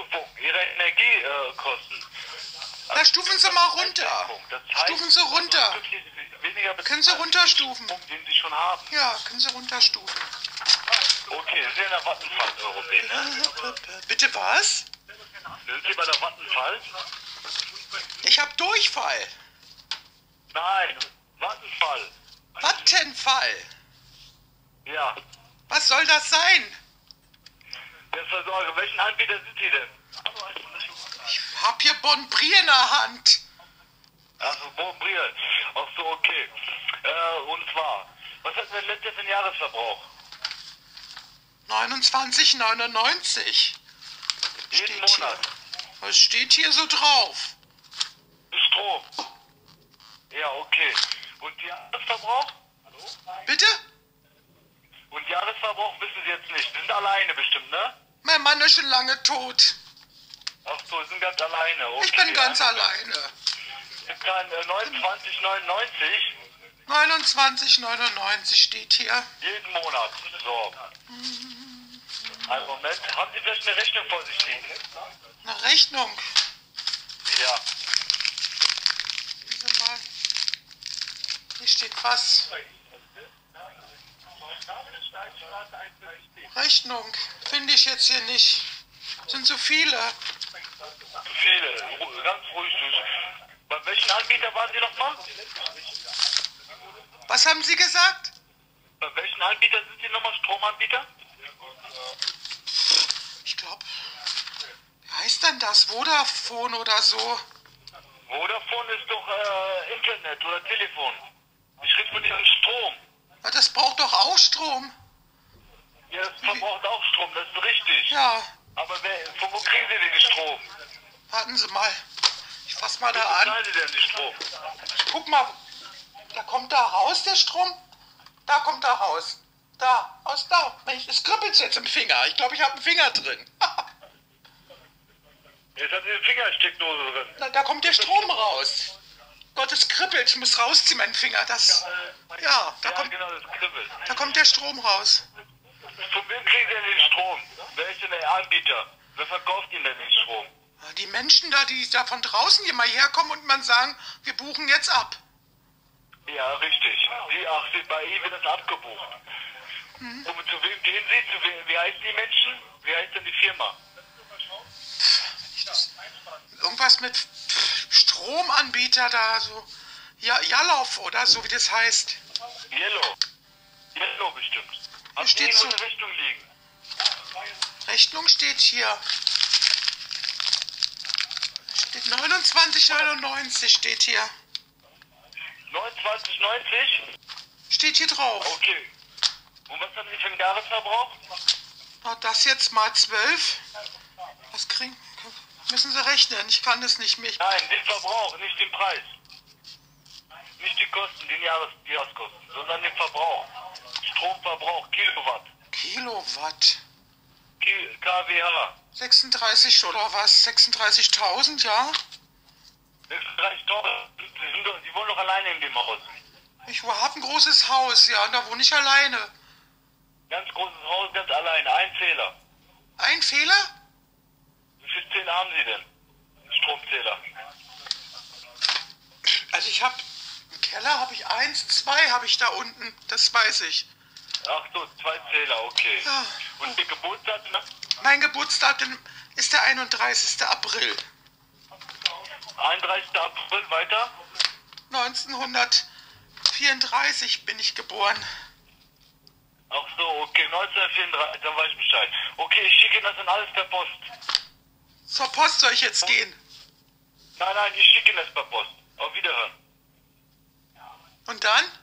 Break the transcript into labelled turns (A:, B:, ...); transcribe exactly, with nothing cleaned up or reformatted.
A: Abstufung Ihrer Energiekosten.
B: Na, stufen Sie mal runter.
A: Das heißt,
B: Stufen Sie runter.
A: Weniger
B: Können Sie runterstufen?
A: Den Sie schon haben.
B: Ja, können Sie runterstufen.
A: Okay, Sie sind in der Vattenfall, Europäer, ne?
B: Bitte was?
A: Sind Sie bei der Vattenfall?
B: Ich hab Durchfall.
A: Nein, Vattenfall.
B: Vattenfall.
A: Ja.
B: Was soll das sein?
A: Der Versorger, welchen Anbieter sind Sie denn?
B: Ich hab hier Bonprix in der Hand.
A: Achso, Bonbriel. Ach so, okay. Äh, und zwar, was hat denn letztes für einen Jahresverbrauch?
B: neunundzwanzig neunundneunzig.
A: Jeden
B: Steht
A: Monat.
B: hier. Was steht hier so drauf?
A: Strom. Ja, okay. Und Jahresverbrauch?
B: Bitte?
A: Und Jahresverbrauch wissen Sie jetzt nicht. Sie sind alleine bestimmt, ne?
B: Mein Mann ist schon lange tot.
A: Ach so, Sie sind ganz alleine. Okay.
B: Ich bin ganz
A: Also,
B: alleine.
A: Sie zahlen äh, neunundzwanzig neunundneunzig
B: neunundzwanzig neunundneunzig steht hier.
A: jeden Monat. So. Einen Moment. Haben Sie vielleicht eine Rechnung vor sich liegen?
B: Eine Rechnung.
A: Ja.
B: Warte mal. Hier steht was. Rechnung. Finde ich jetzt hier nicht. Sind so viele.
A: Viele. Ru- Ganz ruhig durch. Bei welchen Anbieter waren Sie nochmal?
B: Was haben Sie gesagt?
A: Bei welchen Anbieter sind Sie nochmal? Stromanbieter?
B: Ich glaube, wie heißt denn das? Vodafone oder so?
A: Vodafone ist doch äh, Internet oder Telefon. Ich rede von diesem Strom.
B: Ja, das braucht doch auch Strom.
A: Ja, das verbraucht auch Strom, das ist richtig.
B: Ja,
A: Aber wer, von wo kriegen Sie denn den Strom?
B: warten Sie mal. Ich fass mal da
A: Wie
B: an.
A: bezahlen Sie denn den Strom?
B: Guck mal, da kommt da raus der Strom. Da kommt da raus. Da, aus da. Mensch, es kribbelt jetzt im Finger. Ich glaube, ich habe einen Finger drin.
A: Jetzt hat Sie eine Fingersteckdose drin.
B: Na, da kommt der Strom raus. Gott, es kribbelt. Ich muss rausziehen, meinen Finger. Das, ja, da
A: Ja,
B: kommt,
A: genau, das kribbelt.
B: da kommt der Strom raus.
A: Von wem kriegen Sie denn den Strom? Wer ist denn der Anbieter? Wer verkauft Ihnen denn den Strom?
B: Die Menschen da, die da von draußen hier mal herkommen und man sagen, wir buchen jetzt ab.
A: Ja, richtig. Die, ach, Sie, bei Ihnen wird das abgebucht.
B: Mhm.
A: Und zu wem gehen Sie? Zu wem, wie heißen die Menschen? Wie heißt denn die Firma?
B: Irgendwas mit Stromanbieter da, so. Ja, Jalow oder so, wie das heißt.
A: Yellow. Yellow bestimmt. Haben Sie
B: steht
A: irgendwo
B: so.
A: eine Rechnung liegen?
B: Rechnung steht hier. Steht neunundzwanzig neunundneunzig steht hier.
A: neunundzwanzig neunzig?
B: Steht hier drauf.
A: Okay. Und was haben Sie für einen Jahresverbrauch?
B: Na, das jetzt mal zwölf. Was kriegen? Müssen Sie rechnen, ich kann das nicht mehr. Ich-
A: Nein, den Verbrauch, nicht den Preis. Nicht die Kosten, den Jahres die Jahreskosten, sondern den Verbrauch. Stromverbrauch, Kilowatt.
B: Kilowatt.
A: Ki- K W H.
B: sechsunddreißig oder was? sechsunddreißigtausend, ja?
A: sechsunddreißigtausend. Sie, sind doch- Sie wohnen doch alleine in dem Haus.
B: Ich habe ein großes Haus, ja, und da wohne ich alleine.
A: Ganz großes Haus, ganz alleine. Ein Zähler.
B: Ein Fehler?
A: Wie viele Zähler haben Sie denn? Stromzähler.
B: Also ich habe im Keller habe ich eins, zwei habe ich da unten, das weiß ich.
A: Ach so, zwei Zähler, okay.
B: Ja.
A: Und Ihr Geburtsdatum?
B: Mein Geburtsdatum ist der einunddreißigste April
A: einunddreißigster April, weiter?
B: neunzehnhundertvierunddreißig bin ich geboren.
A: Ach so, okay, neunzehnhundertvierunddreißig, dann weiß ich Bescheid. Okay, ich schicke Ihnen das dann alles per Post.
B: Zur Post soll ich jetzt gehen.
A: Nein, nein, ich schicke Ihnen das per Post. Auf Wiederhören.
B: Und dann?